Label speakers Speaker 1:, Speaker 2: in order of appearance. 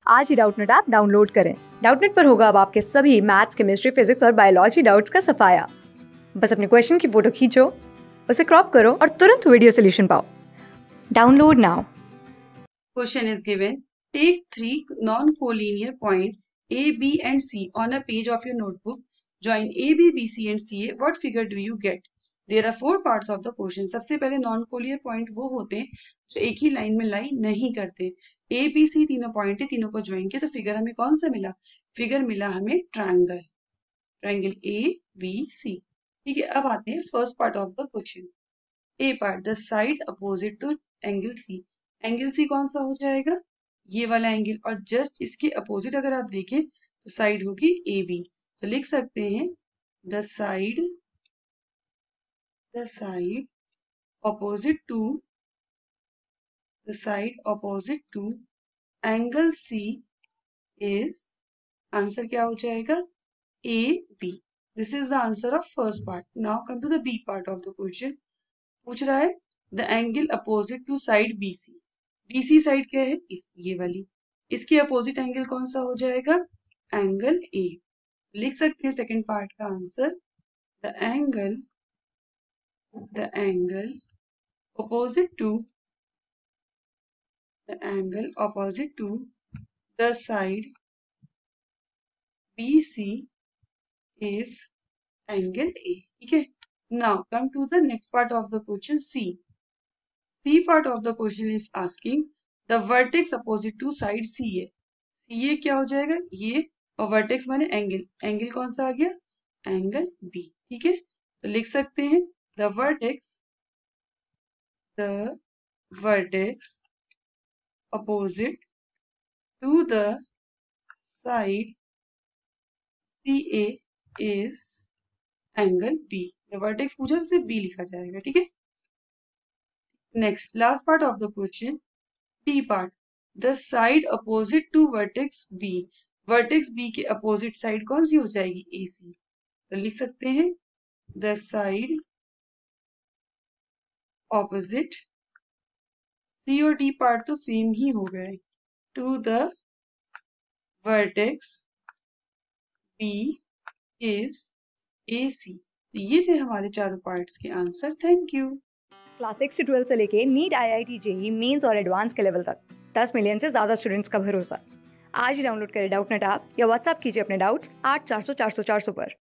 Speaker 1: आज ही Doubtnut app download करें। डाउटनेट पर होगा अब आपके सभी मैथ्स, केमिस्ट्री, फिजिक्स और बायोलॉजी डाउट्स का सफाया। बस अपने क्वेश्चन की फोटो खींचो, उसे क्रॉप करो और तुरंत वीडियो सोल्यूशन पाओ। Download now.
Speaker 2: Question is given. Take three non-collinear points A, B and C on a page of your notebook. Join A, B, B, C and C A. What figure do you get? There are four parts of the question. सबसे पहले non Collier point वो होते हैं जो एक ही line में लाई नहीं करते। ए बी सी तीनों पॉइंट है, तीनों को ज्वाइन किया तो फिगर हमें कौन सा मिला? फिगर मिला हमें triangle, triangle A B C. ठीक है, अब आते हैं first part of the question. A part, the side opposite to angle C. Angle C कौन सा हो जाएगा? ये वाला एंगल, और जस्ट इसके अपोजिट अगर आप देखें तो साइड होगी ए बी। तो लिख सकते हैं the side opposite to angle C is, answer क्या हो जाएगा? A B. This is the answer of first part. Now come to the B part of the question. पूछ रहा है the angle opposite to side B C. B C side क्या है? ये वाली। इसके अपोजिट एंगल कौन सा हो जाएगा? Angle A. लिख सकते हैं सेकंड पार्ट का answer the angle opposite to the side B C is angle A. ठीक है, now come to the next part of the question C. C part of the question is asking the vertex opposite to side CA. CA क्या हो जाएगा? ये, और vertex माने angle, angle कौन सा आ गया? Angle B। ठीक है, तो लिख सकते हैं the vertex opposite to the side CA is angle B। the vertex पूछा तो सिर्फ B लिखा जाएगा। ठीक है, next last part of the question D part, the side opposite to vertex B. Vertex B के अपोजिट साइड कौन सी हो जाएगी? ए सी। तो लिख सकते हैं द साइड ऑपोजिट, सी और डी पार्ट तो सेम ही हो गए, to the vertex B is A C. तो ये थे हमारे चारों पार्ट्स के आंसर। Thank you.
Speaker 1: क्लास 6 से 12 से लेके नीट, IIT, JEE मेंस और एडवांस के लेवल तक 10 मिलियन से ज्यादा स्टूडेंट्स का भरोसा। आज ही डाउनलोड करें डाउटनेट ऐप या व्हाट्सएप कीजिए अपने डाउट्स 8400 400 400 पर।